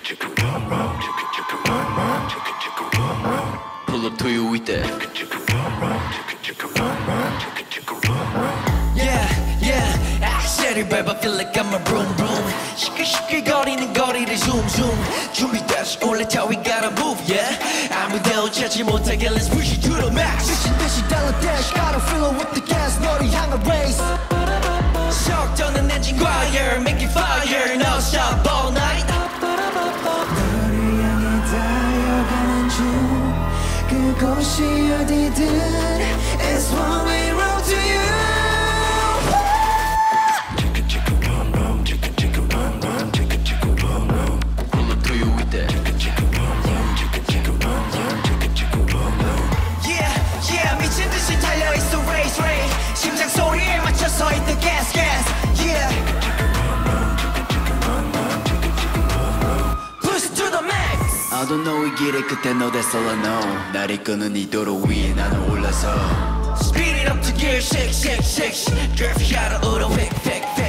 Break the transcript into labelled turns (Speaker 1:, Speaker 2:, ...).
Speaker 1: Pull up to you with that. Yeah, 악셀을 밟아 feel like I'm a vroom vroom. 시끌시끌거리는 거리를 zoom zoom. 준비됐어 올라타 we gotta move yeah. 아무데도 찾지 못하게 let's push it to the max.
Speaker 2: 미친 듯이 달려 dash gotta fill it with the gas 너를 향한 race.
Speaker 1: 썩더는 엔진과 yeah make it fire no stop all night.
Speaker 2: 너를 향해 달려가는 중 그곳이 어디든 It's one way road to you.
Speaker 1: Pull up to you with that. Yeah 미친 듯이 달려있어 race race. 심장 소리에 맞춰서 있던 gas gas yeah. Push to the max. I don't know 이 길의 끝에 너 that's all I know. 날 이끄는 이 도로 위에 나는 올라서 Speed it up to gear shake shake shake. Drift 샤로 우러 휙 휙 휙.